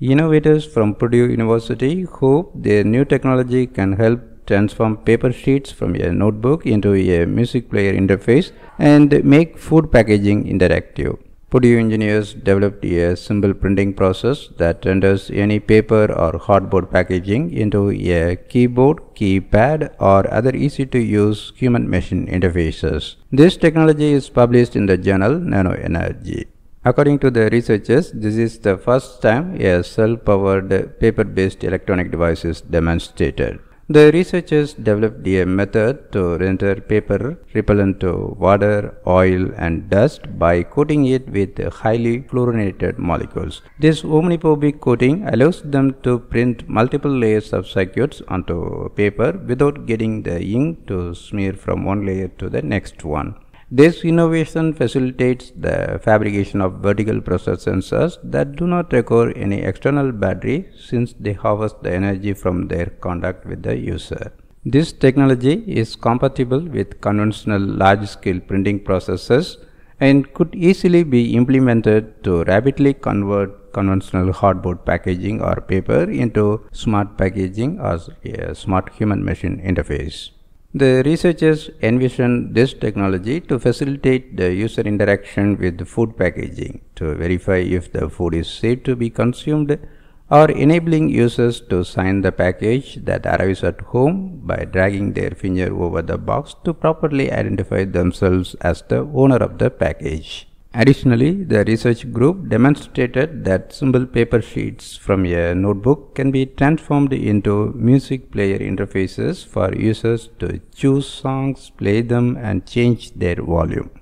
Innovators from Purdue University hope their new technology can help transform paper sheets from a notebook into a music player interface and make food packaging interactive. Purdue engineers developed a simple printing process that renders any paper or cardboard packaging into a keyboard, keypad, or other easy-to-use human-machine interfaces. This technology is published in the journal Nano Energy. According to the researchers, this is the first time a cell-powered paper-based electronic device is demonstrated. The researchers developed a method to render paper repellent to water, oil, and dust by coating it with highly fluorinated molecules. This omniphobic coating allows them to print multiple layers of circuits onto paper without getting the ink to smear from one layer to the next one. This innovation facilitates the fabrication of vertical process sensors that do not require any external battery since they harvest the energy from their contact with the user. This technology is compatible with conventional large-scale printing processes and could easily be implemented to rapidly convert conventional cardboard packaging or paper into smart packaging or a smart human-machine interface. The researchers envision this technology to facilitate the user interaction with food packaging, to verify if the food is safe to be consumed, or enabling users to sign the package that arrives at home by dragging their finger over the box to properly identify themselves as the owner of the package. Additionally, the research group demonstrated that simple paper sheets from a notebook can be transformed into music player interfaces for users to choose songs, play them, and change their volume.